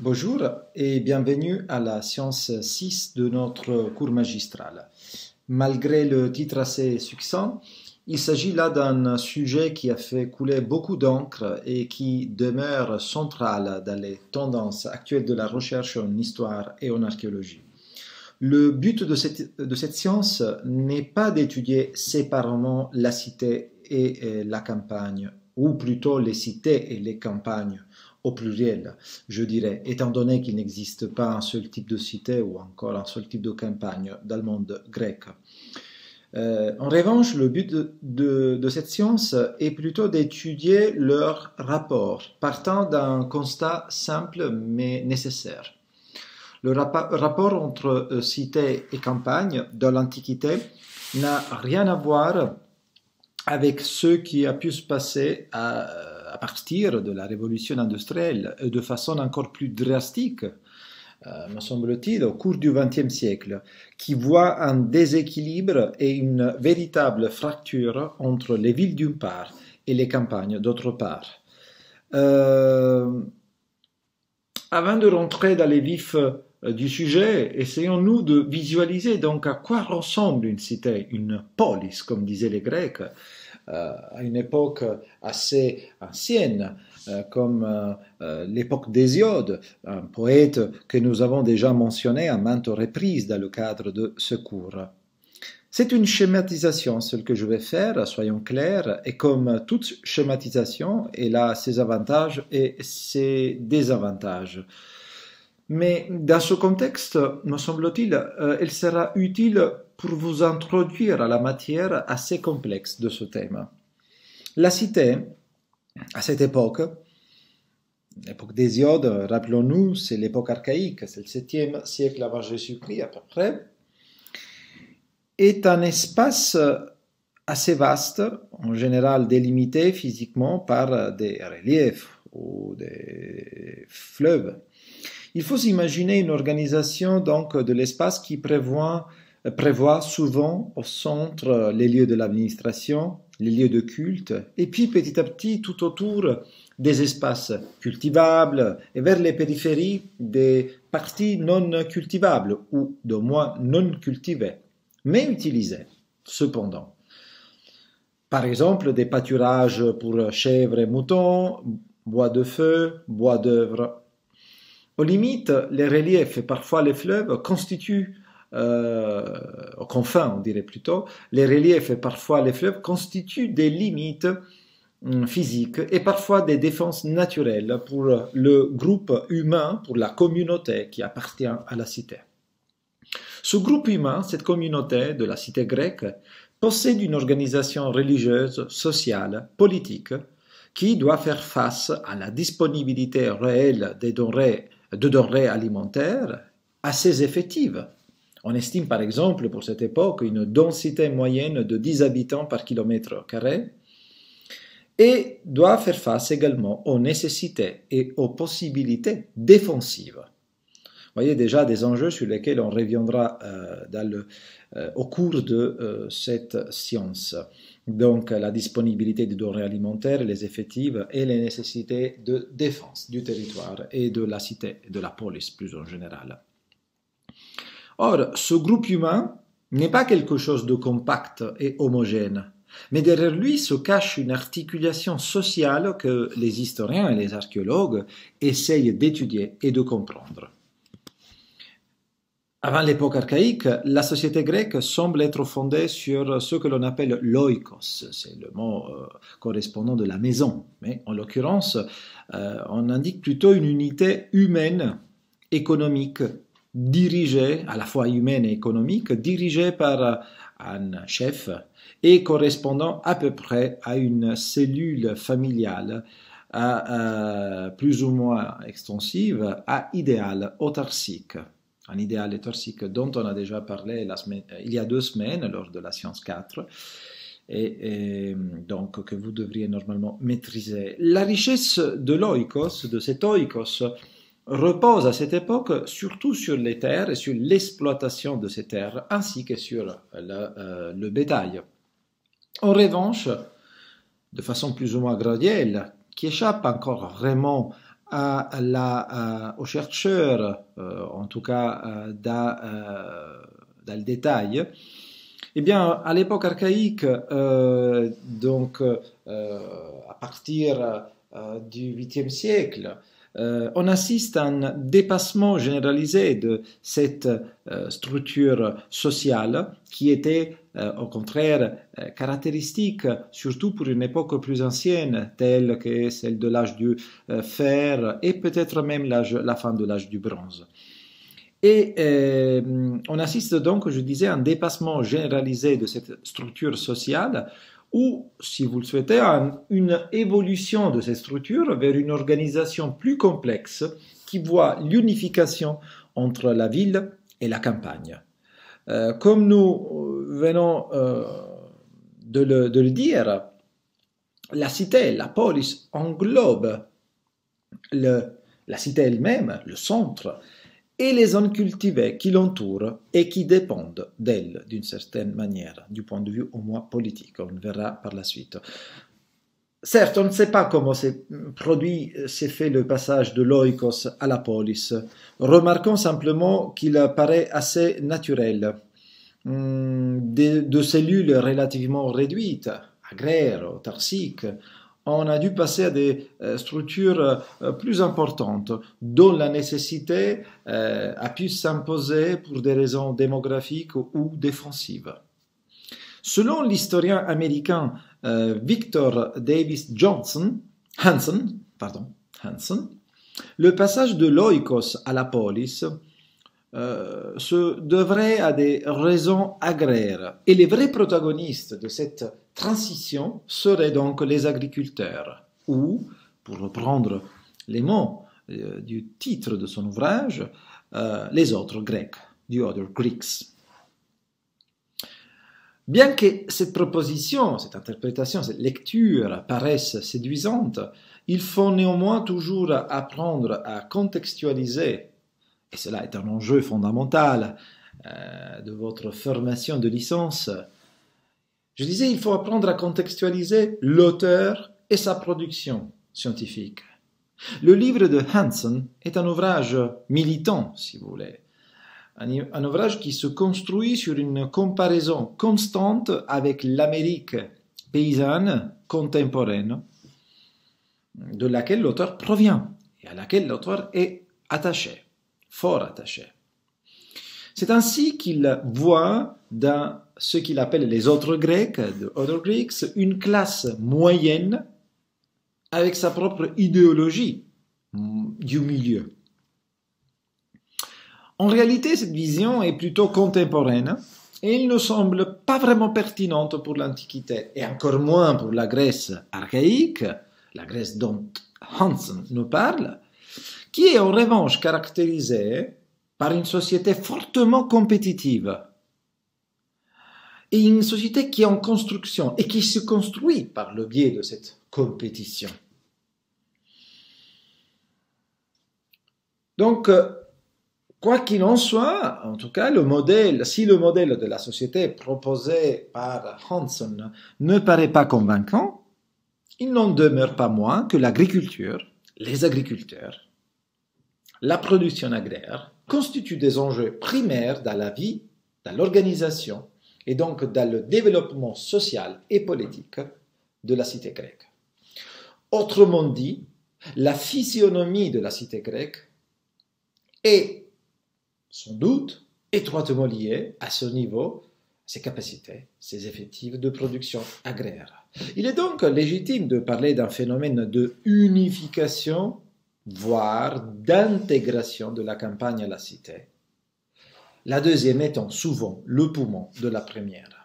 Bonjour et bienvenue à la séance 6 de notre cours magistral. Malgré le titre assez succinct, il s'agit là d'un sujet qui a fait couler beaucoup d'encre et qui demeure central dans les tendances actuelles de la recherche en histoire et en archéologie. Le but de cette science n'est pas d'étudier séparément la cité et la campagne, ou plutôt les cités et les campagnes, au pluriel, je dirais, étant donné qu'il n'existe pas un seul type de cité ou encore un seul type de campagne dans le monde grec. En revanche, le but de cette science est plutôt d'étudier leur rapport, partant d'un constat simple mais nécessaire. Le rapport entre cité et campagne dans l'Antiquité n'a rien à voir avec ce qui a pu se passer à partir de la révolution industrielle et de façon encore plus drastique, me semble-t-il, au cours du XXe siècle, qui voit un déséquilibre et une véritable fracture entre les villes d'une part et les campagnes d'autre part. Avant de rentrer dans les vifs du sujet, essayons-nous de visualiser donc à quoi ressemble une cité, une polis, comme disaient les Grecs, à une époque assez ancienne, comme l'époque d'Hésiode, un poète que nous avons déjà mentionné à maintes reprises dans le cadre de ce cours. C'est une schématisation, celle que je vais faire, soyons clairs, et comme toute schématisation, elle a ses avantages et ses désavantages. Mais dans ce contexte, me semble-t-il, elle sera utile pour vous introduire à la matière assez complexe de ce thème. La cité, à cette époque, l'époque d'Hésiode, rappelons-nous, c'est l'époque archaïque, c'est le 7e siècle avant Jésus-Christ à peu près, est un espace assez vaste, en général délimité physiquement par des reliefs ou des fleuves. Il faut s'imaginer une organisation donc de l'espace qui prévoit souvent au centre les lieux de l'administration, les lieux de culte, et puis petit à petit tout autour des espaces cultivables et vers les périphéries des parties non cultivables ou de moins non cultivées, mais utilisées cependant. Par exemple, des pâturages pour chèvres et moutons, bois de feu, bois d'œuvre. Aux limites, les reliefs et parfois les fleuves constituent, aux confins on dirait plutôt, les reliefs et parfois les fleuves constituent des limites physiques et parfois des défenses naturelles pour le groupe humain, pour la communauté qui appartient à la cité. Ce groupe humain, cette communauté de la cité grecque, possède une organisation religieuse, sociale, politique, qui doit faire face à la disponibilité réelle de denrées alimentaires assez effectives. On estime par exemple pour cette époque une densité moyenne de 10 habitants par kilomètre carré et doit faire face également aux nécessités et aux possibilités défensives. Vous voyez déjà des enjeux sur lesquels on reviendra au cours de cette science. Donc la disponibilité de denrées alimentaires, les effectifs et les nécessités de défense du territoire et de la cité, de la police plus en général. Or, ce groupe humain n'est pas quelque chose de compact et homogène, mais derrière lui se cache une articulation sociale que les historiens et les archéologues essayent d'étudier et de comprendre. Avant l'époque archaïque, la société grecque semble être fondée sur ce que l'on appelle l'oikos, c'est le mot correspondant de la maison, mais en l'occurrence, on indique plutôt une unité humaine, économique, dirigée, à la fois humaine et économique, dirigée par un chef et correspondant à peu près à une cellule familiale plus ou moins extensive, à idéal autarcique. Un idéal autarcique dont on a déjà parlé il y a 2 semaines lors de la science 4 et donc que vous devriez normalement maîtriser. La richesse de l'oikos, de cet oikos, repose à cette époque surtout sur les terres et sur l'exploitation de ces terres ainsi que sur le bétail. En revanche, de façon plus ou moins graduelle, qui échappe encore vraiment aux chercheurs, en tout cas dans le détail, eh bien, à l'époque archaïque, à partir du 8e siècle, on assiste à un dépassement généralisé de cette structure sociale qui était au contraire caractéristique, surtout pour une époque plus ancienne, telle que celle de l'âge du fer et peut-être même la fin de l'âge du bronze. Et on assiste donc, je disais, à un dépassement généralisé de cette structure sociale ou, si vous le souhaitez, à une évolution de cette structure vers une organisation plus complexe qui voit l'unification entre la ville et la campagne. Comme nous venons de le dire, la cité, la polis, englobe la cité elle-même, le centre, et les zones cultivées qui l'entourent et qui dépendent d'elle d'une certaine manière, du point de vue au moins politique. On verra par la suite. Certes, on ne sait pas comment s'est fait le passage de l'oikos à la polis. Remarquons simplement qu'il paraît assez naturel. De cellules relativement réduites, agraires, autarciques, on a dû passer à des structures plus importantes, dont la nécessité a pu s'imposer pour des raisons démographiques ou défensives. Selon l'historien américain Victor Davis Hansen, le passage de l'oikos à la polis se devrait à des raisons agraires. Et les vrais protagonistes de cette transition seraient donc les agriculteurs, ou, pour reprendre les mots du titre de son ouvrage, les autres Grecs, the other Greeks. Bien que cette proposition, cette interprétation, cette lecture paraissent séduisantes, il faut néanmoins toujours apprendre à contextualiser, et cela est un enjeu fondamental de votre formation de licence. Je disais, il faut apprendre à contextualiser l'auteur et sa production scientifique. Le livre de Hansen est un ouvrage militant, si vous voulez. Un ouvrage qui se construit sur une comparaison constante avec l'Amérique paysanne contemporaine, de laquelle l'auteur provient et à laquelle l'auteur est attaché, fort attaché. C'est ainsi qu'il voit dans ce qu'il appelle les autres Grecs, the other Greeks, une classe moyenne avec sa propre idéologie du milieu. En réalité, cette vision est plutôt contemporaine et il ne semble pas vraiment pertinente pour l'Antiquité, et encore moins pour la Grèce archaïque, la Grèce dont Hansen nous parle, qui est en revanche caractérisée par une société fortement compétitive, et une société qui est en construction et qui se construit par le biais de cette compétition. Donc, quoi qu'il en soit, en tout cas, si le modèle de la société proposé par Hansen ne paraît pas convaincant, il n'en demeure pas moins que l'agriculture, les agriculteurs, la production agraire constituent des enjeux primaires dans la vie, dans l'organisation et donc dans le développement social et politique de la cité grecque. Autrement dit, la physionomie de la cité grecque est sans doute étroitement liée à ce niveau, ses capacités, ses effectifs de production agraire. Il est donc légitime de parler d'un phénomène de unification, voire d'intégration de la campagne à la cité, la deuxième étant souvent le poumon de la première.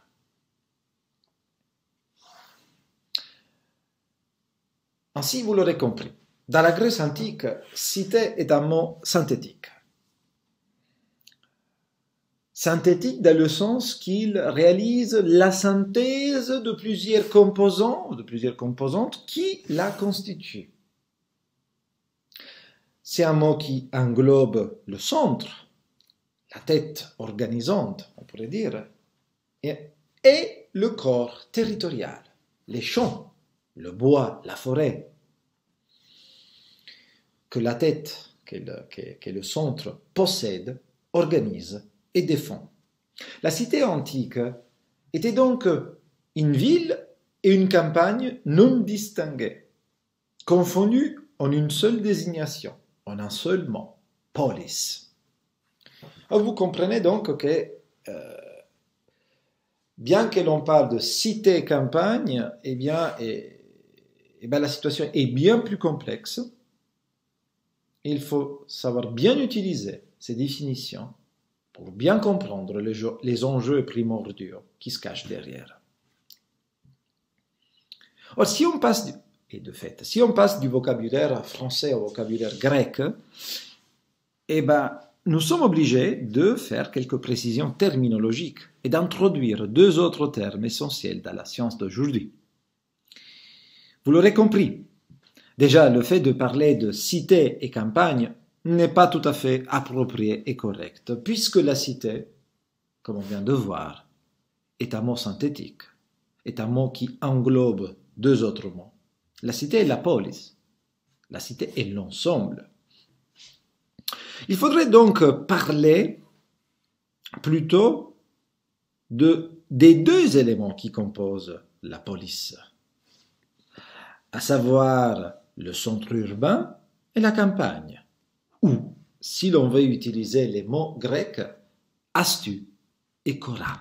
Ainsi, vous l'aurez compris, dans la Grèce antique, cité est un mot synthétique. Synthétique dans le sens qu'il réalise la synthèse de plusieurs composants, de plusieurs composantes qui la constituent. C'est un mot qui englobe le centre, la tête organisante, on pourrait dire, et le corps territorial, les champs, le bois, la forêt. que la tête, que le centre, possède, organise et défend. La cité antique était donc une ville et une campagne non distinguées, confondues en une seule désignation, en un seul mot, polis. Alors vous comprenez donc que bien que l'on parle de cité-campagne, la situation est bien plus complexe. Il faut savoir bien utiliser ces définitions pour bien comprendre les enjeux primordiaux qui se cachent derrière. Or, si on passe du vocabulaire français au vocabulaire grec, nous sommes obligés de faire quelques précisions terminologiques et d'introduire deux autres termes essentiels dans la science d'aujourd'hui. Vous l'aurez compris, déjà le fait de parler de cité et campagne n'est pas tout à fait approprié et correct, puisque la cité, comme on vient de voir, est un mot synthétique, est un mot qui englobe deux autres mots. La cité est la polis, la cité est l'ensemble. Il faudrait donc parler plutôt des deux éléments qui composent la police, à savoir le centre urbain et la campagne, ou, si l'on veut utiliser les mots grecs, astu et kora.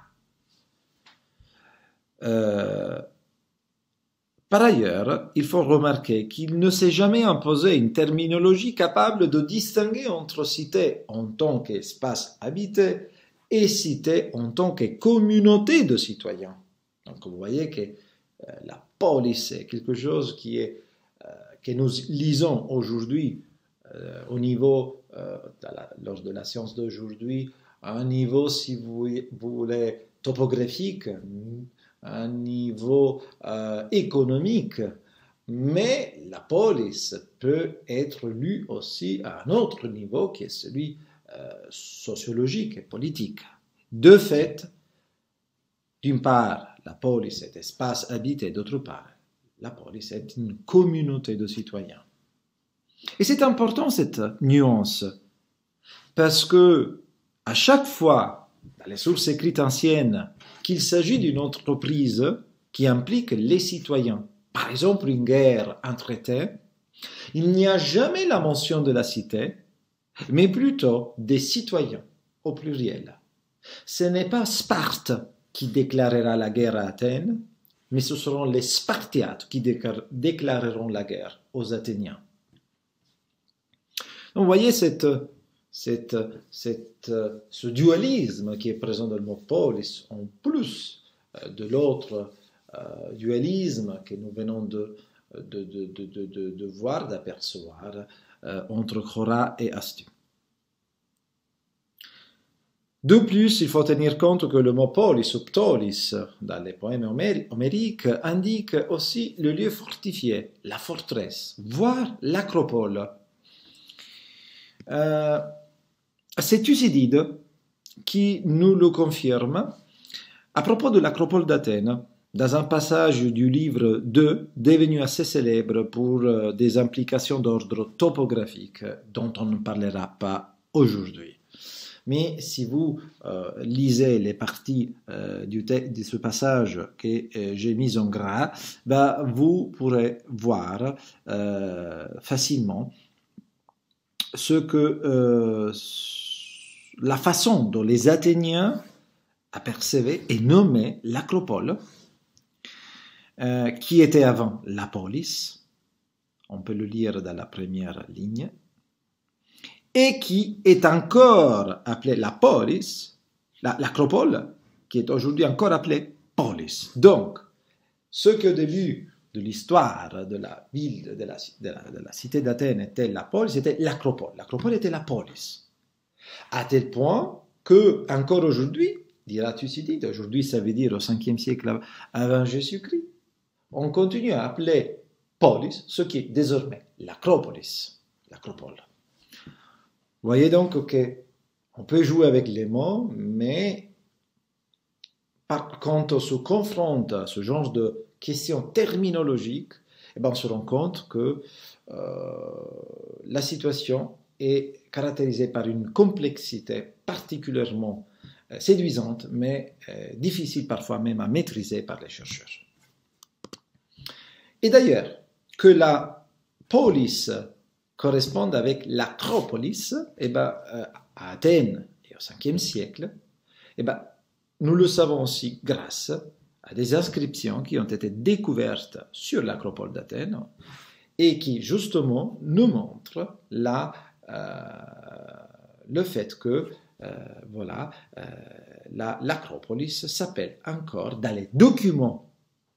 Par ailleurs, il faut remarquer qu'il ne s'est jamais imposé une terminologie capable de distinguer entre cité en tant qu'espace habité et cité en tant que communauté de citoyens. Donc vous voyez que la police est quelque chose que nous lisons aujourd'hui au niveau, lors de la science d'aujourd'hui, à un niveau, si vous voulez, topographique, un niveau économique, mais la police peut être lue aussi à un autre niveau qui est celui sociologique et politique. De fait, d'une part, la police est espace habité, d'autre part, la police est une communauté de citoyens. Et c'est important cette nuance, parce que à chaque fois, dans les sources écrites anciennes, qu'il s'agit d'une entreprise qui implique les citoyens, par exemple une guerre, un traité, il n'y a jamais la mention de la cité, mais plutôt des citoyens, au pluriel. Ce n'est pas Sparte qui déclarera la guerre à Athènes, mais ce seront les Spartiates qui déclareront la guerre aux Athéniens. Donc, vous voyez ce dualisme qui est présent dans le mot polis, en plus de l'autre dualisme que nous venons de voir, d'apercevoir entre Chora et Astu. De plus, il faut tenir compte que le mot polis ou ptolis dans les poèmes homériques indique aussi le lieu fortifié, la forteresse, voire l'acropole. C'est Thucydide qui nous le confirme à propos de l'acropole d'Athènes, dans un passage du livre 2 devenu assez célèbre pour des implications d'ordre topographique dont on ne parlera pas aujourd'hui. Mais si vous lisez les parties de ce passage que j'ai mis en gras, vous pourrez voir facilement la façon dont les Athéniens apercevaient et nommaient l'acropole, qui était avant la polis, on peut le lire dans la première ligne, et qui est encore appelée la polis, l'acropole, qui est aujourd'hui encore appelée polis. Donc, ce qu'au début de l'histoire de la ville, de la cité d'Athènes était la polis, c'était l'acropole. L'acropole était la polis. À tel point que, encore aujourd'hui, dira Thucydide, aujourd'hui ça veut dire au 5e siècle avant Jésus-Christ, on continue à appeler polis ce qui est désormais l'acropolis, l'acropole. Vous voyez donc qu'on peut jouer avec les mots, mais quand on se confronte à ce genre de questions terminologiques, on se rend compte qu'il la situation est caractérisée par une complexité particulièrement séduisante, mais difficile parfois même à maîtriser par les chercheurs. Et d'ailleurs, que la polis corresponde avec l'acropolis, à Athènes et au 5e siècle, nous le savons aussi grâce à des inscriptions qui ont été découvertes sur l'acropole d'Athènes et qui justement nous montrent le fait que l'acropolis s'appelle encore dans les documents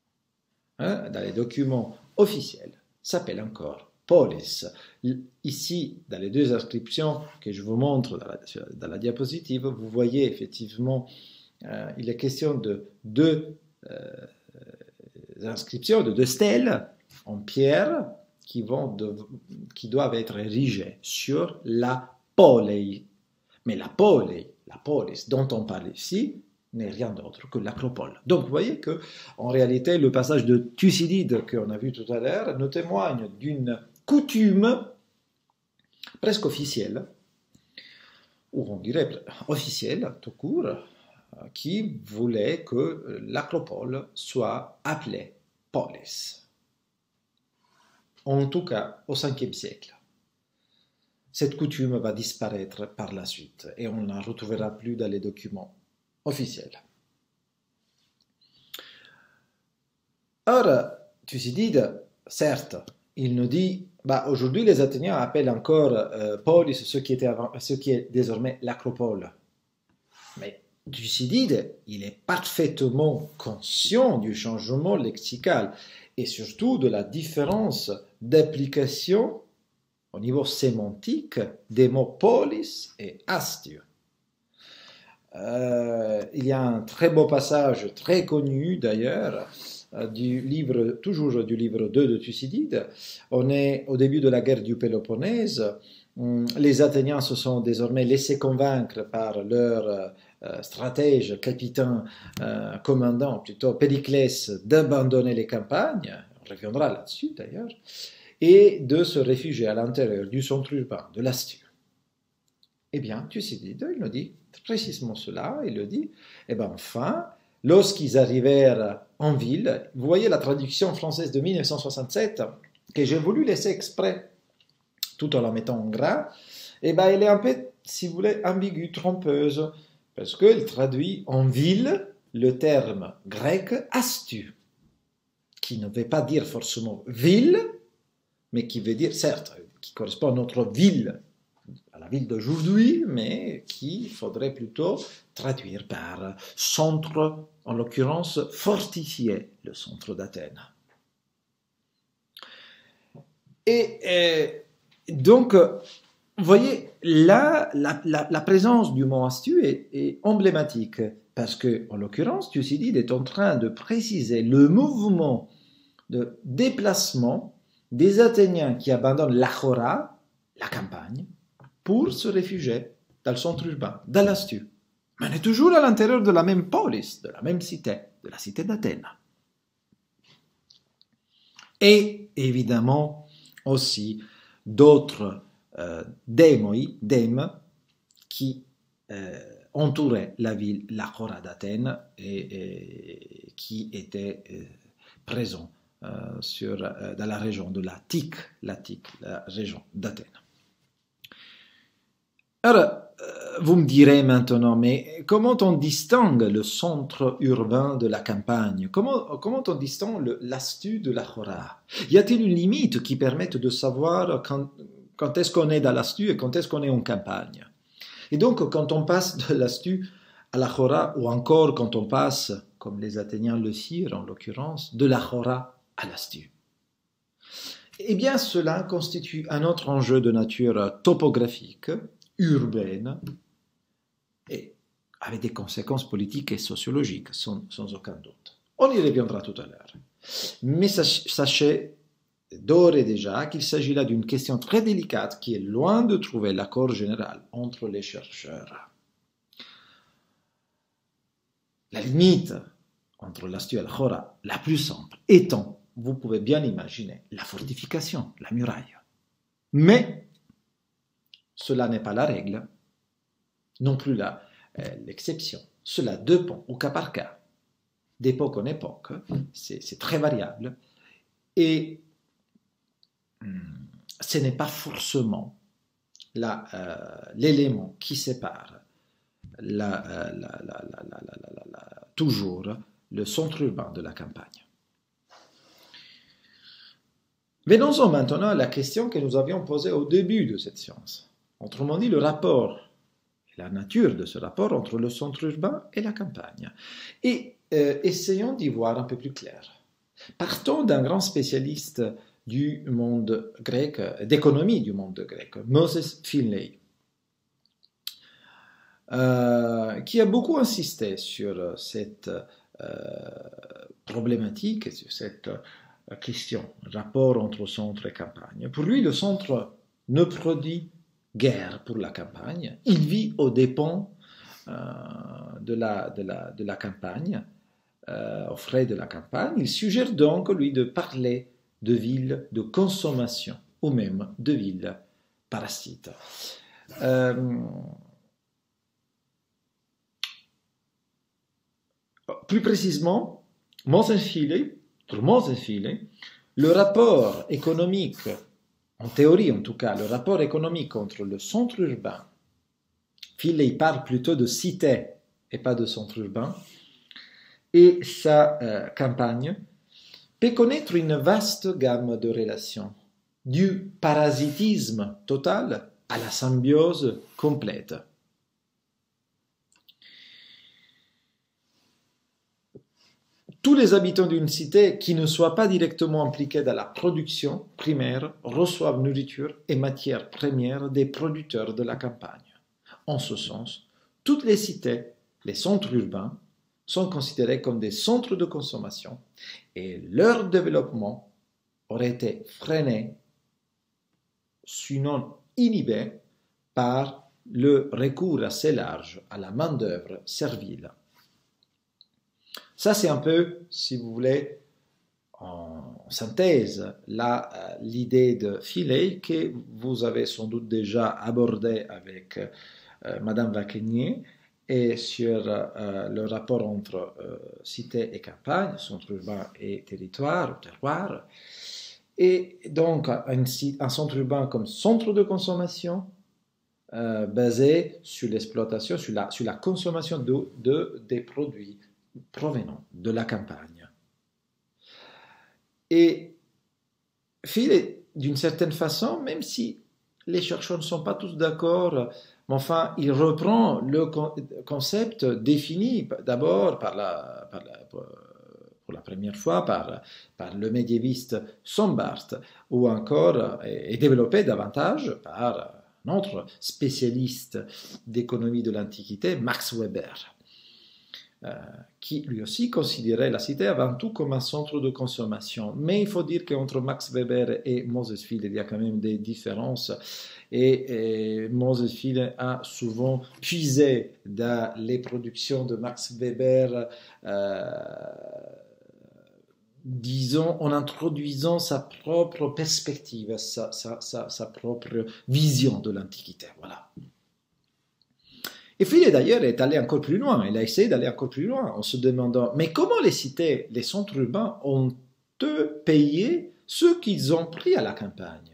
officiels, s'appelle encore polis. Ici, dans les deux inscriptions que je vous montre dans la diapositive, vous voyez effectivement, il est question de deux inscriptions, de deux stèles en pierre qui doivent être érigées sur la polei. Mais la polis dont on parle ici, n'est rien d'autre que l'acropole. Donc vous voyez que, en réalité, le passage de Thucydide qu'on a vu tout à l'heure nous témoigne d'une coutume presque officielle, ou on dirait officielle tout court, qui voulait que l'acropole soit appelée polis. En tout cas, au 5e siècle. Cette coutume va disparaître par la suite et on ne la retrouvera plus dans les documents officiels. Or, Thucydide, certes, il nous dit, aujourd'hui les Athéniens appellent encore polis ce qui est désormais l'acropole. Mais Thucydide, il est parfaitement conscient du changement lexical et surtout de la différence d'application au niveau sémantique des mots polis et astiu. Il y a un très beau passage, très connu d'ailleurs, toujours du livre 2 de Thucydide. On est au début de la guerre du Péloponnèse. Les Athéniens se sont désormais laissés convaincre par leur stratège, capitaine, commandant, plutôt Périclès, d'abandonner les campagnes, on reviendra là-dessus d'ailleurs, et de se réfugier à l'intérieur du centre urbain de l'Astur. Eh bien, Thucydide, il nous dit précisément cela, il le dit, enfin, lorsqu'ils arrivèrent en ville, vous voyez la traduction française de 1967, que j'ai voulu laisser exprès, tout en la mettant en gras, elle est un peu, si vous voulez, ambiguë, trompeuse, parce qu'elle traduit en ville le terme grec astu, qui ne veut pas dire forcément ville, mais qui veut dire, certes, qui correspond à notre ville, à la ville d'aujourd'hui, mais qu'il faudrait plutôt traduire par centre, en l'occurrence fortifié, le centre d'Athènes. Et donc, vous voyez, là, la présence du mot astu est emblématique, parce que, en l'occurrence, Thucydide est en train de préciser le mouvement de déplacement des Athéniens qui abandonnent l'Achora, la campagne, pour se réfugier dans le centre urbain, dans l'Astur. Mais on est toujours à l'intérieur de la même polis, de la même cité, de la cité d'Athènes. Et évidemment aussi d'autres dèmes qui entouraient la ville, l'Achora d'Athènes, et qui étaient présents dans la région de l'Attique, la région d'Athènes. Alors, vous me direz maintenant, mais comment on distingue le centre urbain de la campagne? Comment on distingue l'Astur de l'Achora? Y a-t-il une limite qui permette de savoir quand est-ce qu'on est dans l'Astur et quand est-ce qu'on est en campagne? Et donc, quand on passe de l'Astur à l'Achora, ou encore quand on passe, comme les Athéniens le firent en l'occurrence, de l'Achora à l'Astur. Eh bien, cela constitue un autre enjeu de nature topographique, urbaine, et avec des conséquences politiques et sociologiques, sans aucun doute. On y reviendra tout à l'heure. Mais sachez d'ores et déjà qu'il s'agit là d'une question très délicate qui est loin de trouver l'accord général entre les chercheurs. La limite entre l'Astur et l'Achora, la plus simple, étant, vous pouvez bien imaginer, la fortification, la muraille. Mais cela n'est pas la règle, non plus l'exception. Cela dépend au cas par cas, d'époque en époque, c'est très variable, et ce n'est pas forcément l'élément qui sépare toujours le centre urbain de la campagne. Venons-en maintenant à la question que nous avions posée au début de cette séance. Autrement dit, le rapport, la nature de ce rapport entre le centre urbain et la campagne. Et essayons d'y voir un peu plus clair. Partons d'un grand spécialiste du monde grec, d'économie du monde grec, Moses Finlay, qui a beaucoup insisté sur cette problématique, sur cette question, rapport entre centre et campagne. Pour lui, le centre ne produit guère pour la campagne, il vit aux dépens de la campagne, aux frais de la campagne. Il suggère donc, lui, de parler de villes de consommation ou même de villes parasites. Plus précisément, pour Moses Finlay, le rapport économique, en théorie en tout cas, le rapport économique entre le centre urbain, Finlay parle plutôt de cité et pas de centre urbain, et sa campagne, peut connaître une vaste gamme de relations, du parasitisme total à la symbiose complète. Tous les habitants d'une cité qui ne soient pas directement impliqués dans la production primaire reçoivent nourriture et matières premières des producteurs de la campagne. En ce sens, toutes les cités, les centres urbains, sont considérés comme des centres de consommation et leur développement aurait été freiné, sinon inhibé, par le recours assez large à la main-d'œuvre servile. Ça, c'est un peu, si vous voulez, en synthèse, l'idée de Finlay que vous avez sans doute déjà abordée avec Madame Vacquigné et sur le rapport entre cité et campagne, centre urbain et territoire, terroir. Et donc, un centre urbain comme centre de consommation basé sur l'exploitation, sur la consommation des produits provenant de la campagne. Et Finlay, d'une certaine façon, même si les chercheurs ne sont pas tous d'accord, mais enfin, il reprend le concept défini d'abord pour la première fois par le médiéviste Sombart, ou encore est développé davantage par un autre spécialiste d'économie de l'Antiquité, Max Weber, qui lui aussi considérait la cité avant tout comme un centre de consommation. Mais il faut dire qu'entre Max Weber et Moses Finlay, il y a quand même des différences. Et Moses Finlay a souvent puisé dans les productions de Max Weber, disons, en introduisant sa propre perspective, sa propre vision de l'Antiquité. Voilà. Et Finlay d'ailleurs est allé encore plus loin, il a essayé d'aller encore plus loin en se demandant, mais comment les cités, les centres urbains ont-eux payé ce qu'ils ont pris à la campagne?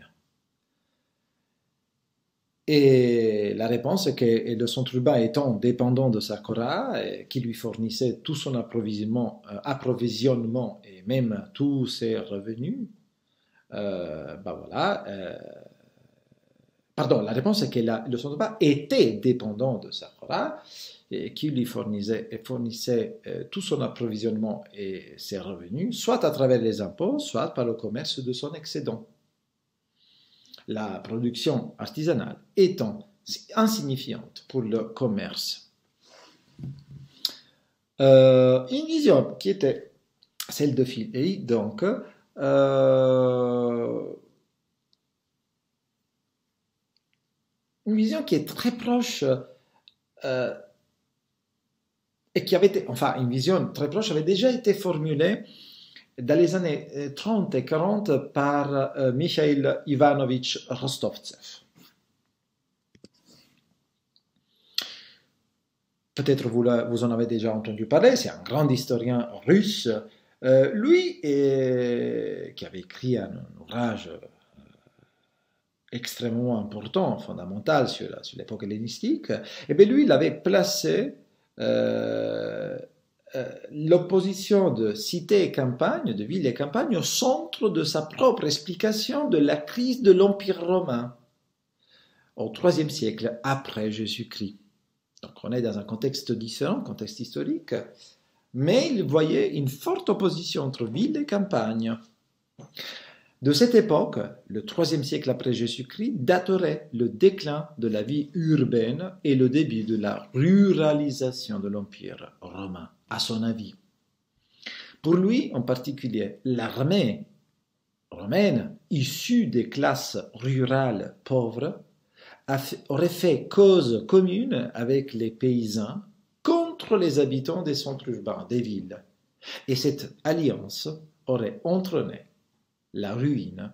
Et la réponse est que le centre urbain étant dépendant de Sakura, qui lui fournissait tout son approvisionnement et même tous ses revenus, Pardon, la réponse est que le centre urbain était dépendant de Sakura, qui lui fournissait tout son approvisionnement et ses revenus, soit à travers les impôts, soit par le commerce de son excédent. La production artisanale étant insignifiante pour le commerce. Une vision qui était celle de Finlay, donc, une vision qui est très proche et qui avait été, enfin, une vision très proche avait déjà été formulée dans les années 30 et 40 par Mikhail Ivanovich Rostovtsev. Peut-être vous en avez déjà entendu parler, c'est un grand historien russe, qui avait écrit un ouvrage extrêmement important, fondamental sur l'époque hellénistique, et bien lui, il avait placé euh, l'opposition de cité et campagne, de ville et campagne, au centre de sa propre explication de la crise de l'Empire romain au IIIe siècle après Jésus-Christ. Donc on est dans un contexte différent, contexte historique, mais il voyait une forte opposition entre ville et campagne. De cette époque, le IIIe siècle après Jésus-Christ, daterait le déclin de la vie urbaine et le début de la ruralisation de l'Empire romain, à son avis. Pour lui, en particulier, l'armée romaine, issue des classes rurales pauvres, aurait fait cause commune avec les paysans contre les habitants des centres urbains, des villes. Et cette alliance aurait entraîné la ruine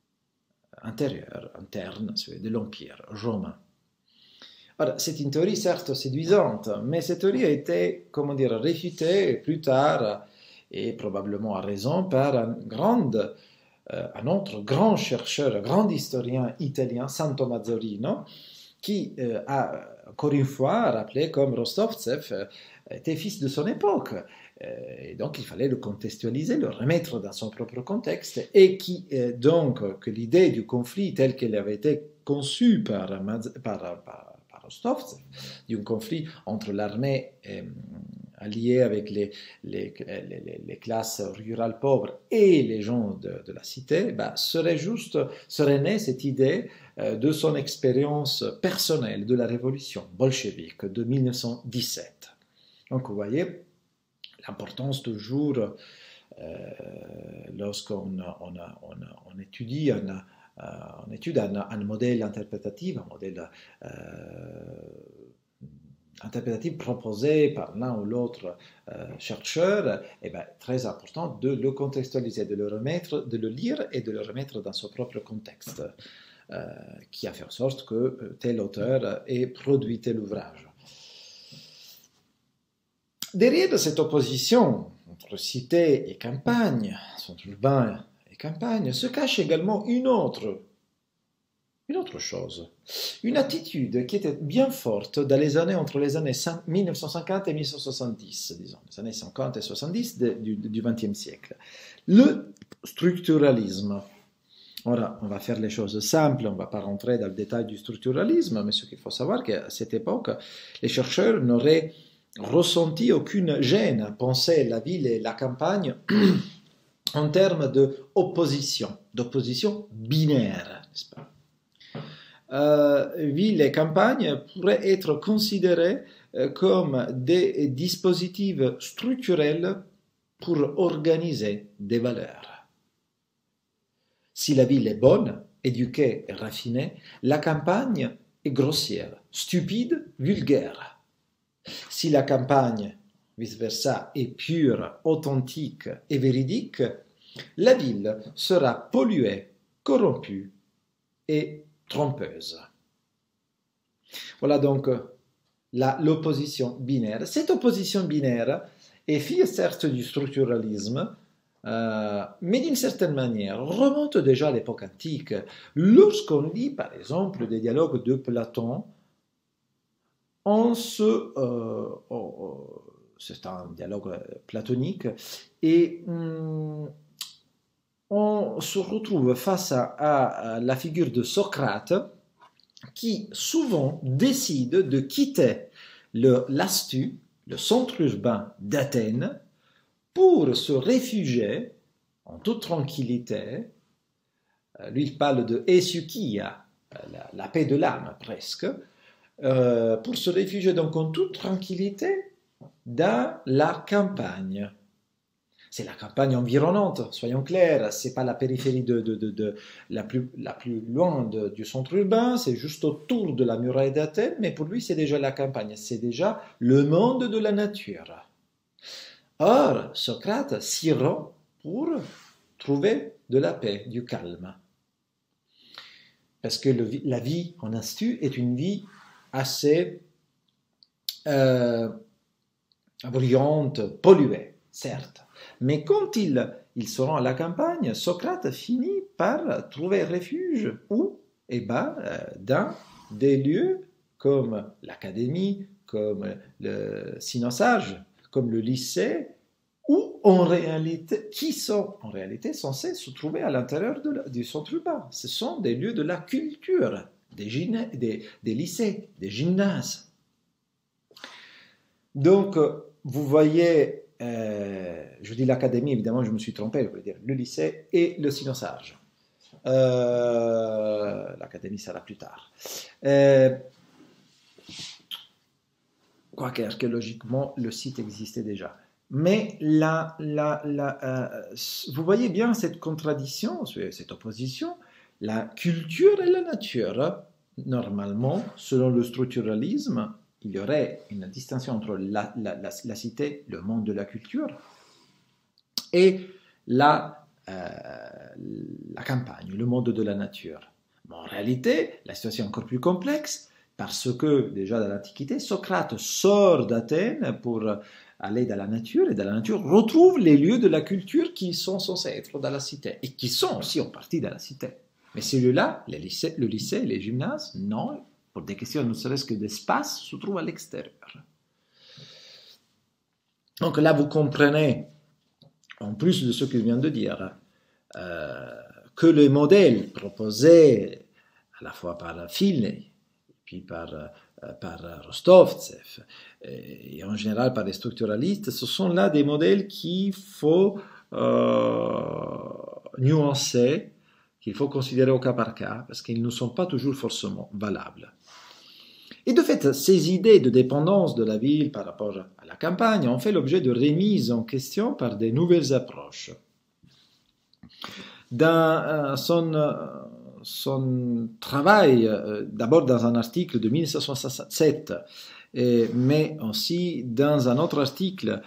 interne de l'Empire romain. Alors, c'est une théorie certes séduisante, mais cette théorie a été, réfutée plus tard, et probablement à raison, par un autre grand chercheur, un grand historien italien, Santo Mazzorino, qui a, encore une fois, rappelé comme Rostovtsev était fils de son époque. Et donc, il fallait le contextualiser, le remettre dans son propre contexte, et que l'idée du conflit tel qu'elle avait été conçue par Rostovtsev, d'un conflit entre l'armée alliée avec les classes rurales pauvres et les gens de la cité, serait née cette idée de son expérience personnelle de la révolution bolchevique de 1917. Donc, vous voyez l'importance toujours, lorsqu'on étudie un modèle interprétatif, interprétatif proposé par l'un ou l'autre chercheur, très important de le contextualiser, de le lire et de le remettre dans son propre contexte, qui a fait en sorte que tel auteur ait produit tel ouvrage. Derrière cette opposition entre cité et campagne, centre urbain et campagne, se cache également une autre chose, une attitude qui était bien forte entre les années 1950 et 1970, disons, les années 50 et 70 du XXe siècle. Le structuralisme. Voilà, on va faire les choses simples, on ne va pas rentrer dans le détail du structuralisme, mais ce qu'il faut savoir, c'est qu'à cette époque, les chercheurs n'auraient ressenti aucune gêne à penser la ville et la campagne en termes d'opposition binaire, n'est-ce pas? Ville et campagne pourraient être considérées comme des dispositifs structurels pour organiser des valeurs. Si la ville est bonne, éduquée et raffinée, la campagne est grossière, stupide, vulgaire. Si la campagne, vice-versa, est pure, authentique et véridique, la ville sera polluée, corrompue et trompeuse. Voilà donc l'opposition binaire. Cette opposition binaire est fille certes du structuralisme, mais d'une certaine manière remonte déjà à l'époque antique. Lorsqu'on lit par exemple des dialogues de Platon, c'est un dialogue platonique, et on se retrouve face à la figure de Socrate, qui souvent décide de quitter l'Astu, le centre urbain d'Athènes, pour se réfugier en toute tranquillité. Lui, il parle de Eisukia, la paix de l'âme presque, pour se réfugier donc en toute tranquillité dans la campagne. C'est la campagne environnante, soyons clairs, c'est pas la périphérie la plus loin du centre urbain, c'est juste autour de la muraille d'Athènes, mais pour lui c'est déjà la campagne, c'est déjà le monde de la nature. Or, Socrate s'y rend pour trouver de la paix, du calme. Parce que la vie en Astu est une vie assez euh, bruyante, polluée, certes. Mais quand ils seront à la campagne, Socrate finit par trouver refuge où? Eh ben, dans des lieux comme l'académie, comme le cynosage, comme le lycée, où en réalité, qui sont en réalité censés se trouver à l'intérieur du centre urbain. Ce sont des lieux de la culture, des lycées, des gymnases. Donc, vous voyez, je dis l'académie, évidemment, je me suis trompé, je voulais dire le lycée et le cynosage. L'académie sera plus tard. Quoique archéologiquement, le site existait déjà. Mais vous voyez bien cette contradiction, cette opposition, la culture et la nature. Normalement, selon le structuralisme, il y aurait une distinction entre la cité, le monde de la culture, et la campagne, le monde de la nature. Mais en réalité, la situation est encore plus complexe, parce que déjà dans l'Antiquité, Socrate sort d'Athènes pour aller dans la nature, et dans la nature retrouve les lieux de la culture qui sont censés être dans la cité, et qui sont aussi en partie dans la cité. Mais celui-là, le lycée, les gymnases, non, pour des questions ne serait-ce que d'espace, se trouvent à l'extérieur. Donc là, vous comprenez, en plus de ce que je viens de dire, que le modèle proposé à la fois par Finlay, puis par Rostovtsev, et en général par les structuralistes, ce sont là des modèles qu'il faut nuancer, qu'il faut considérer au cas par cas, parce qu'ils ne sont pas toujours forcément valables. Et de fait, ces idées de dépendance de la ville par rapport à la campagne ont fait l'objet de remises en question par de nouvelles approches. Dans son travail, d'abord dans un article de 1967, mais aussi dans un autre article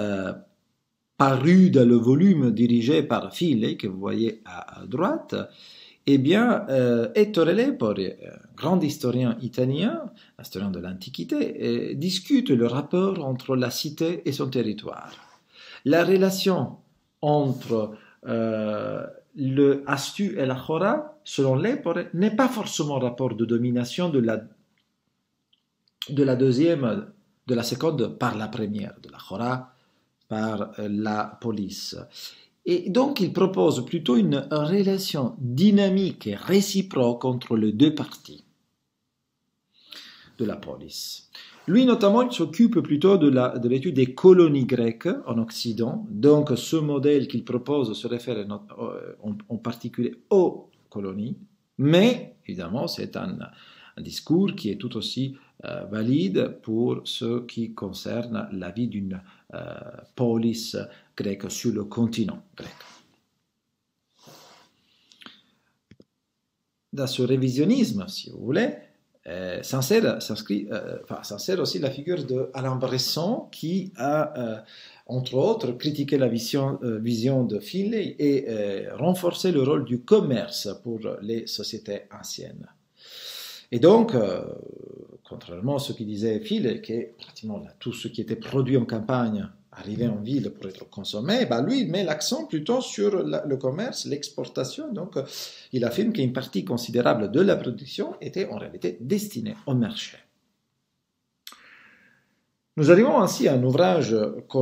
paru dans le volume dirigé par Finlay, que vous voyez à droite, eh bien, Ettore Lepori, grand historien italien, historien de l'Antiquité, discute le rapport entre la cité et son territoire. La relation entre le Astu et la Chora, selon Lepore, n'est pas forcément un rapport de domination de la deuxième, de la seconde par la première, de la Chora par la police. Et donc, il propose plutôt une relation dynamique et réciproque entre les deux parties de la police. Lui, notamment, il s'occupe plutôt de l'étude des colonies grecques en Occident. Donc, ce modèle qu'il propose se réfère en particulier aux colonies. Mais, évidemment, c'est un discours qui est tout aussi valide pour ce qui concerne la vie d'une police grecque sur le continent grec. Dans ce révisionnisme, si vous voulez, s'insère aussi la figure d'Alain Bresson qui a, entre autres, critiqué la vision de Finlay et renforcé le rôle du commerce pour les sociétés anciennes. Et donc, contrairement à ce qu'il disait Finlay, que pratiquement tout ce qui était produit en campagne arrivait en ville pour être consommé, lui, il met l'accent plutôt sur le commerce, l'exportation. Donc, il affirme qu'une partie considérable de la production était en réalité destinée au marché. Nous arrivons ainsi à un ouvrage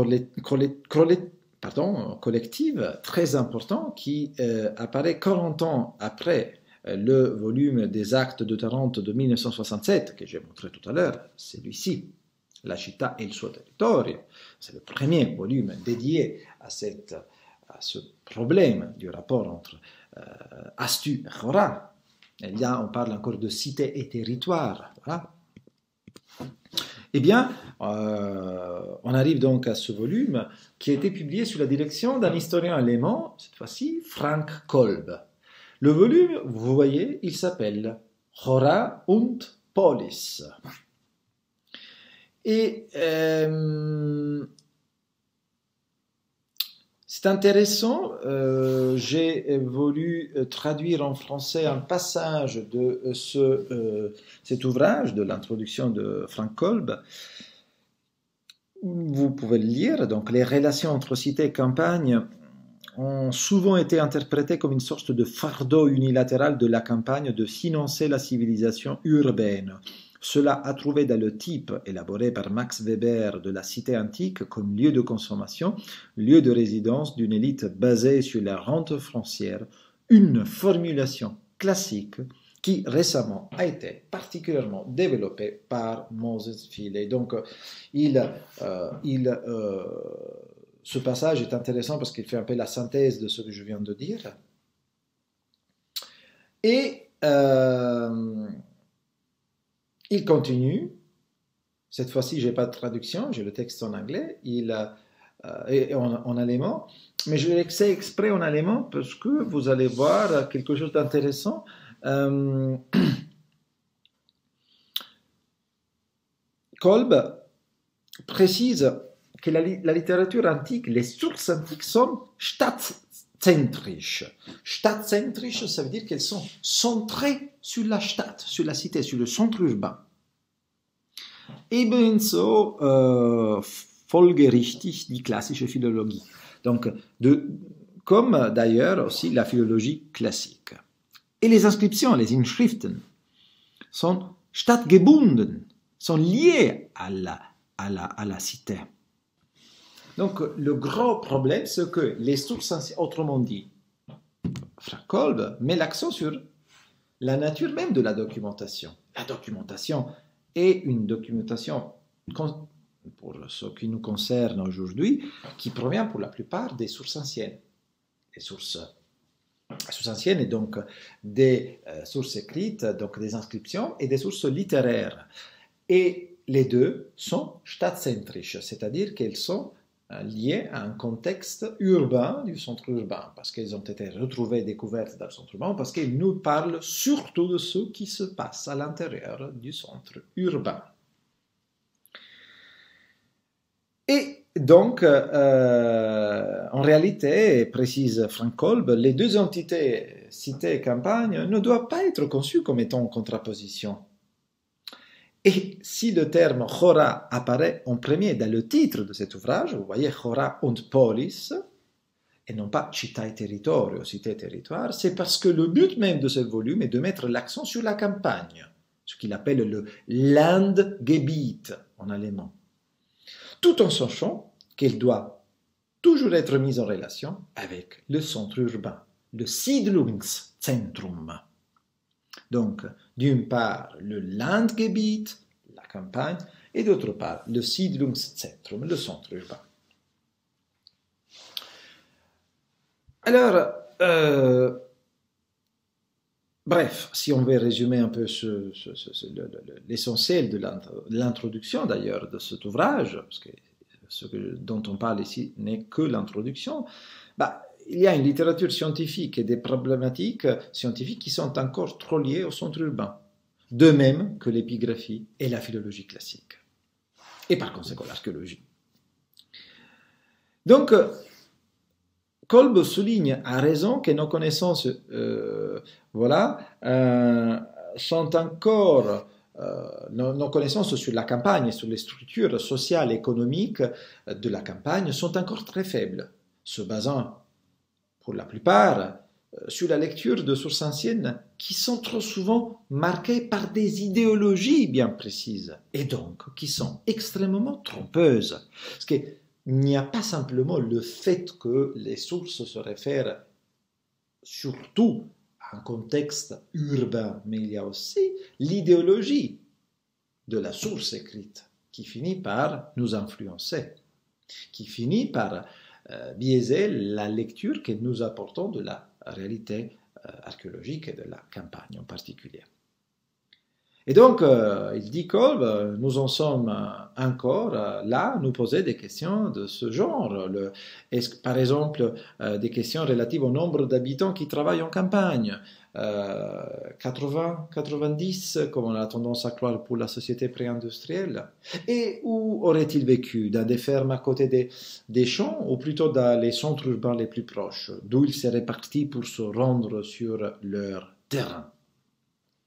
collectif très important qui apparaît 40 ans après le volume des Actes de Tarente de 1967, que j'ai montré tout à l'heure, celui-ci, La città e il suo territorio. C'est le premier volume dédié à ce problème du rapport entre Astu et Chora. Et là, on parle encore de cité et territoire. Voilà. Eh bien, on arrive donc à ce volume qui a été publié sous la direction d'un historien allemand, cette fois-ci Frank Kolb. Le volume, vous voyez, il s'appelle Chora und Polis. Et c'est intéressant, j'ai voulu traduire en français un passage de cet ouvrage, de l'introduction de Frank Kolb, vous pouvez le lire, donc les relations entre cité et campagne ont souvent été interprétées comme une sorte de fardeau unilatéral de la campagne de financer la civilisation urbaine. Cela a trouvé dans le type élaboré par Max Weber de la cité antique comme lieu de consommation, lieu de résidence d'une élite basée sur la rente foncière, une formulation classique qui récemment a été particulièrement développée par Moses Feeney. Donc, ce passage est intéressant parce qu'il fait un peu la synthèse de ce que je viens de dire. Et il continue. Cette fois-ci, je n'ai pas de traduction, j'ai le texte en anglais et en allemand. Mais je l'ai fait exprès en allemand parce que vous allez voir quelque chose d'intéressant. Kolb précise que la littérature antique, les sources antiques sont stadtzentrisch. Stadtzentrisch, ça veut dire qu'elles sont centrées sur la Stadt, sur la cité, sur le centre urbain. Ebenso folgerichtig die klassische Philologie. Donc, comme d'ailleurs aussi la philologie classique. Et les inscriptions, les Inschriften, sont stadtgebunden, sont liées à la cité. Donc, le gros problème, c'est que les sources, autrement dit, Frank Kolb met l'accent sur la nature même de la documentation. La documentation est une documentation, pour ce qui nous concerne aujourd'hui, qui provient pour la plupart des sources anciennes. Les sources anciennes et donc des sources écrites, donc des inscriptions et des sources littéraires. Et les deux sont stadtzentrisch, c'est-à-dire qu'elles sont liées à un contexte urbain du centre urbain, parce qu'elles ont été retrouvées, découvertes dans le centre urbain, parce qu'elles nous parlent surtout de ce qui se passe à l'intérieur du centre urbain. Et donc, en réalité, précise Frank Kolb, les deux entités, cité et campagne, ne doivent pas être conçues comme étant en contraposition. Et si le terme Chora apparaît en premier dans le titre de cet ouvrage, vous voyez Chora und Polis, et non pas Città et Territorio, cité et territoire, c'est parce que le but même de ce volume est de mettre l'accent sur la campagne, ce qu'il appelle le Landgebiet en allemand, tout en sachant qu'elle doit toujours être mise en relation avec le centre urbain, le Siedlungszentrum. Donc, d'une part, le Landgebiet, la campagne, et d'autre part, le Siedlungszentrum, le centre urbain. Alors, bref, si on veut résumer un peu l'essentiel de l'introduction d'ailleurs de cet ouvrage, parce que ce dont on parle ici n'est que l'introduction, il y a une littérature scientifique et des problématiques scientifiques qui sont encore trop liées au centre urbain, de même que l'épigraphie et la philologie classique, et par conséquent l'archéologie. Donc, Kolb souligne à raison que nos connaissances sont encore, nos connaissances sur la campagne et sur les structures sociales et économiques de la campagne sont encore très faibles, se basant pour la plupart sur la lecture de sources anciennes qui sont trop souvent marquées par des idéologies bien précises et donc qui sont extrêmement trompeuses. Parce qu'il n'y a pas simplement le fait que les sources se réfèrent surtout à un contexte urbain, mais il y a aussi l'idéologie de la source écrite qui finit par nous influencer, qui finit par biaiser la lecture que nous apportons de la réalité archéologique et de la campagne en particulier. Et donc, il dit Kolb, nous en sommes encore là à nous poser des questions de ce genre. Par exemple, des questions relatives au nombre d'habitants qui travaillent en campagne. 80, 90, comme on a tendance à croire pour la société pré-industrielle. Et où auraient-ils vécu? Dans des fermes à côté des champs ou plutôt dans les centres urbains les plus proches, d'où ils seraient partis pour se rendre sur leur terrain?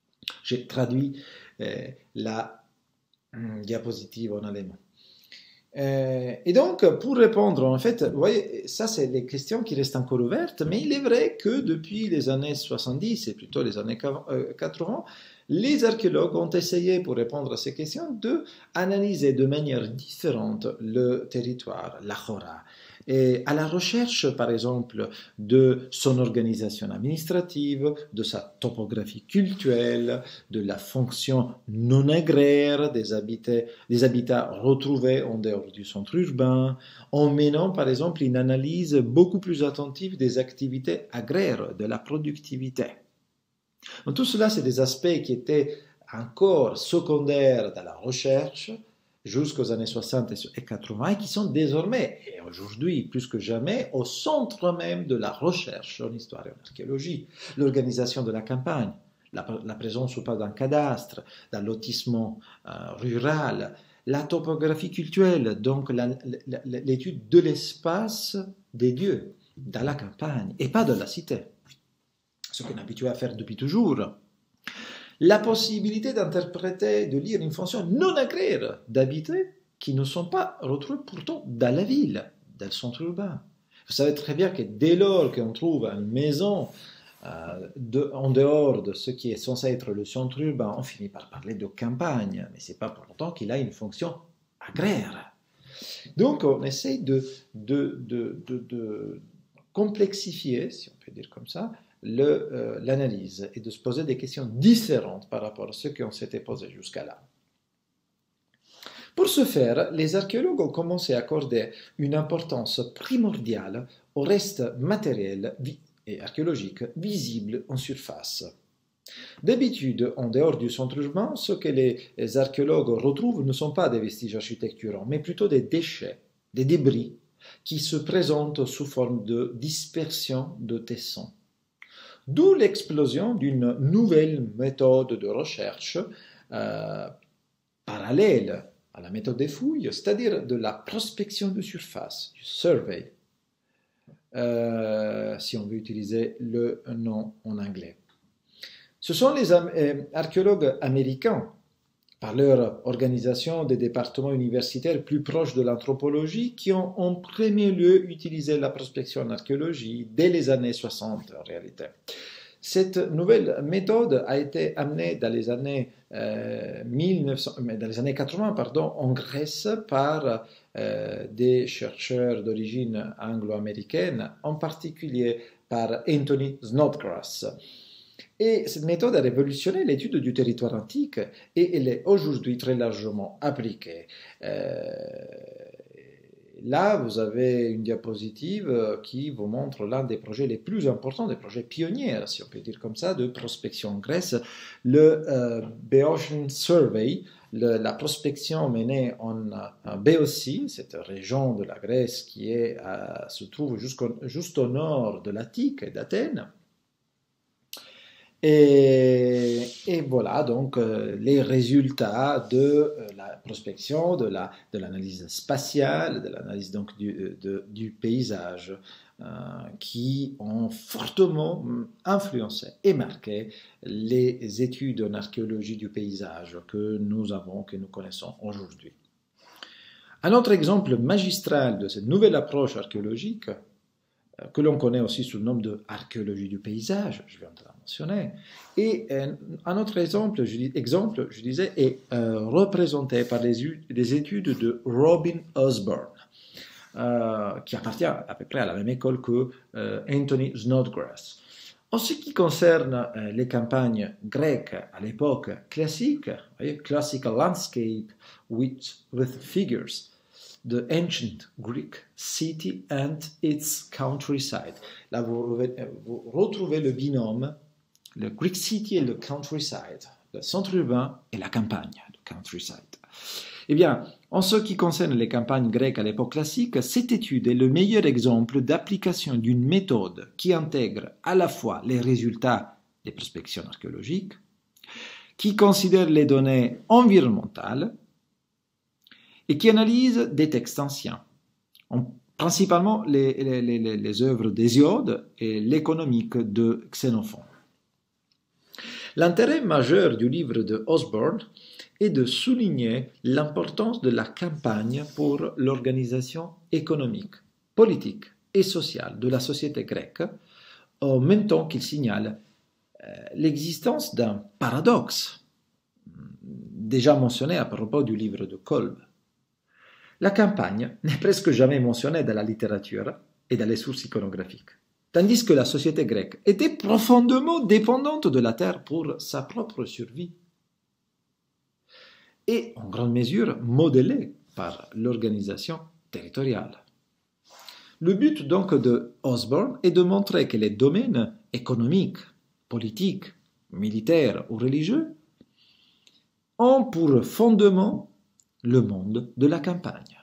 J'ai traduit la diapositive en allemand. Et donc, pour répondre, en fait, vous voyez, ça, c'est les questions qui restent encore ouvertes, mais il est vrai que depuis les années 70 et plutôt les années 80, les archéologues ont essayé, pour répondre à ces questions, d'analyser de manière différente le territoire, la Chora, et à la recherche, par exemple, de son organisation administrative, de sa topographie culturelle, de la fonction non agraire des habitats retrouvés en dehors du centre urbain, en menant, par exemple, une analyse beaucoup plus attentive des activités agraires, de la productivité. Donc, tout cela, c'est des aspects qui étaient encore secondaires dans la recherche jusqu'aux années 60 et 80 et qui sont désormais, et aujourd'hui plus que jamais, au centre même de la recherche en histoire et en archéologie. L'organisation de la campagne, la présence ou pas d'un cadastre, d'un lotissement rural, la topographie culturelle, donc l'étude de l'espace des dieux dans la campagne et pas de la cité, ce qu'on est habitué à faire depuis toujours. La possibilité d'interpréter, de lire une fonction non agraire d'habiter qui ne sont pas retrouvés pourtant dans la ville, dans le centre urbain. Vous savez très bien que dès lors qu'on trouve une maison en dehors de ce qui est censé être le centre urbain, on finit par parler de campagne, mais ce n'est pas pour autant qu'il a une fonction agraire. Donc on essaie de complexifier, si on peut dire comme ça, l'analyse et de se poser des questions différentes par rapport à ce qu'on s'était posé jusqu'à là. Pour ce faire, les archéologues ont commencé à accorder une importance primordiale au reste matériel et archéologique visible en surface. D'habitude, en dehors du centre urbain, ce que les archéologues retrouvent ne sont pas des vestiges architecturaux, mais plutôt des déchets, des débris qui se présentent sous forme de dispersion de tessons. D'où l'explosion d'une nouvelle méthode de recherche parallèle à la méthode des fouilles, c'est-à-dire de la prospection de surface, du survey, si on veut utiliser le nom en anglais. Ce sont les archéologues américains, par leur organisation des départements universitaires plus proches de l'anthropologie, qui ont en premier lieu utilisé la prospection en archéologie dès les années 60 en réalité. Cette nouvelle méthode a été amenée dans les années, 80 en Grèce par des chercheurs d'origine anglo-américaine, en particulier par Anthony Snodgrass. Et cette méthode a révolutionné l'étude du territoire antique et elle est aujourd'hui très largement appliquée. Là, vous avez une diapositive qui vous montre l'un des projets les plus importants, des projets pionniers, si on peut dire comme ça, de prospection en Grèce, le Boeotian Survey, la prospection menée en Béotie, cette région de la Grèce qui se trouve juste au nord de l'Attique et d'Athènes. Et voilà donc les résultats de la prospection, de l'analyse spatiale, de l'analyse donc du paysage qui ont fortement influencé et marqué les études en archéologie du paysage que nous connaissons aujourd'hui. Un autre exemple magistral de cette nouvelle approche archéologique que l'on connaît aussi sous le nom de archéologie du paysage, je viens de la mentionner. Et un autre exemple, je disais, est représenté par les études de Robin Osborne, qui appartient à peu près à la même école que Anthony Snodgrass. En ce qui concerne les campagnes grecques à l'époque classique, classical landscape with figures, the ancient Greek city and its countryside. Là, vous retrouvez le binôme, le Greek city et le countryside, le centre urbain et la campagne, le countryside. Eh bien, en ce qui concerne les campagnes grecques à l'époque classique, cette étude est le meilleur exemple d'application d'une méthode qui intègre à la fois les résultats des prospections archéologiques, qui considère les données environnementales, et qui analyse des textes anciens, principalement les œuvres d'Hésiode et l'économique de Xénophon. L'intérêt majeur du livre de Osborne est de souligner l'importance de la campagne pour l'organisation économique, politique et sociale de la société grecque, en même temps qu'il signale l'existence d'un paradoxe, déjà mentionné à propos du livre de Kolb. La campagne n'est presque jamais mentionnée dans la littérature et dans les sources iconographiques, tandis que la société grecque était profondément dépendante de la terre pour sa propre survie, et en grande mesure modélée par l'organisation territoriale. Le but donc de Osborne est de montrer que les domaines économiques, politiques, militaires ou religieux ont pour fondement le monde de la campagne.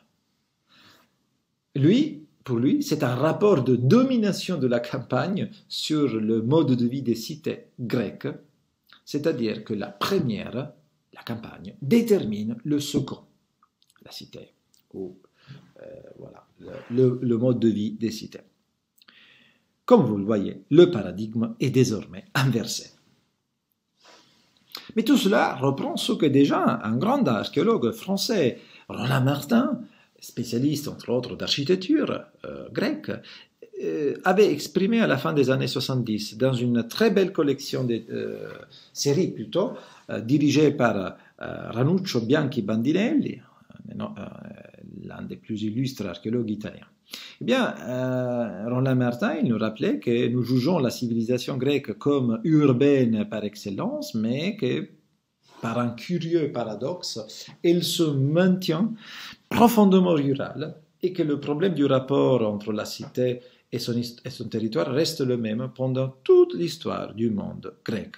Pour lui, c'est un rapport de domination de la campagne sur le mode de vie des cités grecques, c'est-à-dire que la première, la campagne, détermine le second, la cité, ou voilà, le mode de vie des cités. Comme vous le voyez, le paradigme est désormais inversé. Mais tout cela reprend ce que déjà un grand archéologue français, Roland Martin, spécialiste entre autres d'architecture grecque, avait exprimé à la fin des années 70 dans une très belle collection de série plutôt, dirigée par Ranuccio Bianchi Bandinelli, l'un des plus illustres archéologues italiens. Eh bien, Roland Martin, il nous rappelait que nous jugeons la civilisation grecque comme urbaine par excellence, mais que, par un curieux paradoxe, elle se maintient profondément rurale et que le problème du rapport entre la cité et son territoire reste le même pendant toute l'histoire du monde grec.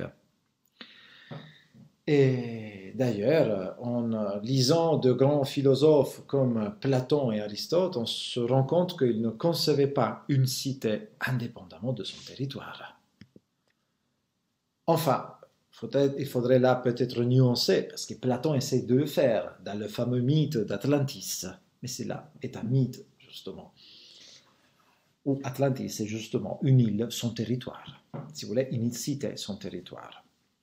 Et d'ailleurs, en lisant de grands philosophes comme Platon et Aristote, on se rend compte qu'ils ne concevaient pas une cité indépendamment de son territoire. Enfin, il faudrait là peut-être nuancer, parce que Platon essaie de le faire dans le fameux mythe d'Atlantis. Mais cela est un mythe, justement, où Atlantis est justement une île, son territoire. Si vous voulez, une cité, son territoire.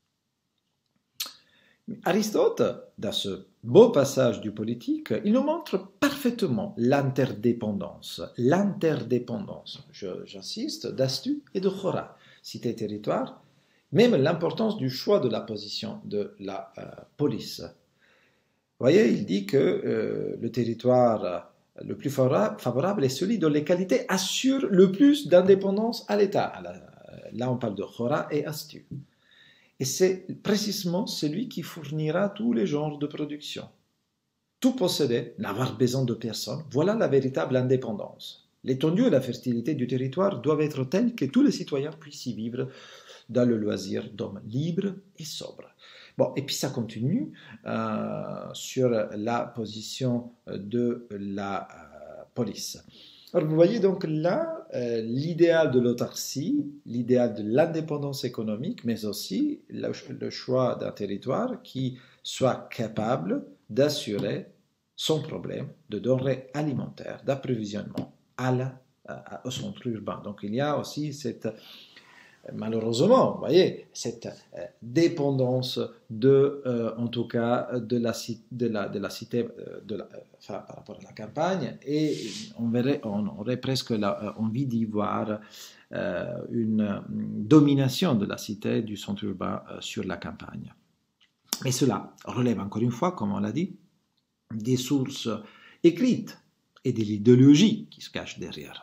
Aristote, dans ce beau passage du politique, il nous montre parfaitement l'interdépendance, j'insiste, d'Astu et de Chora, cité-territoire, même l'importance du choix de la position de la police. Vous voyez, il dit que le territoire le plus favorable est celui dont les qualités assurent le plus d'indépendance à l'État. Là, on parle de Chora et Astu. Et c'est précisément celui qui fournira tous les genres de production. Tout posséder, n'avoir besoin de personne, voilà la véritable indépendance. L'étendue et la fertilité du territoire doivent être telles que tous les citoyens puissent y vivre dans le loisir d'hommes libres et sobres. Bon, et puis ça continue sur la position de la police. Alors vous voyez donc là l'idéal de l'autarcie, l'idéal de l'indépendance économique, mais aussi le choix d'un territoire qui soit capable d'assurer son problème de denrées alimentaires, d'approvisionnement au centre urbain. Donc il y a aussi malheureusement, vous voyez, cette dépendance en tout cas, de la cité, par rapport à la campagne, et on aurait presque envie d'y voir une domination de la cité, du centre urbain sur la campagne. Mais cela relève encore une fois, comme on l'a dit, des sources écrites et de l'idéologie qui se cache derrière.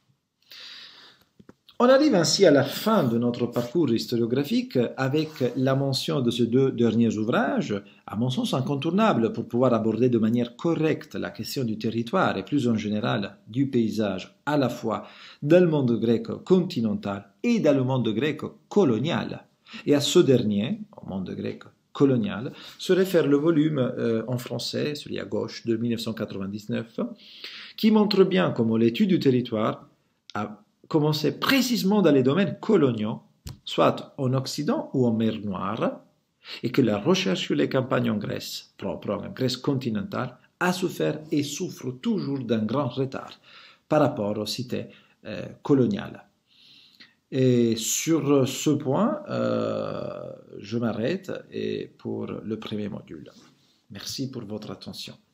On arrive ainsi à la fin de notre parcours historiographique avec la mention de ces deux derniers ouvrages, à mon sens incontournables pour pouvoir aborder de manière correcte la question du territoire et plus en général du paysage, à la fois dans le monde grec continental et dans le monde grec colonial. Et à ce dernier, au monde grec colonial, se réfère le volume en français, celui à gauche de 1999, qui montre bien comment l'étude du territoire a commencé précisément dans les domaines coloniaux, soit en Occident ou en mer Noire, et que la recherche sur les campagnes en Grèce propre, en Grèce continentale, a souffert et souffre toujours d'un grand retard par rapport aux cités coloniales. Et sur ce point, je m'arrête et pour le premier module. Merci pour votre attention.